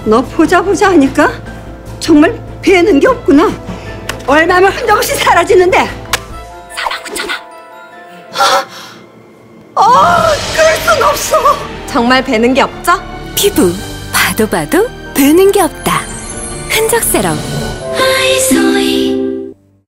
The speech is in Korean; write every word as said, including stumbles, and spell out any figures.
너 보자 보자 하니까 정말 배는 게 없구나. 얼마면 흔적 없이 사라지는데. 사만 구천 원. 아, 그럴 순 없어. 정말 배는 게 없죠? 피부 봐도 봐도 배는 게 없다. 흔적 세럼. I saw it.